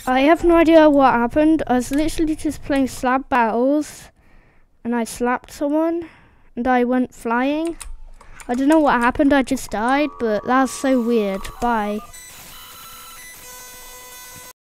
I have no idea what happened. I was literally just playing slab battles and I slapped someone and I went flying. I don't know what happened, I just died, but that's so weird. Bye.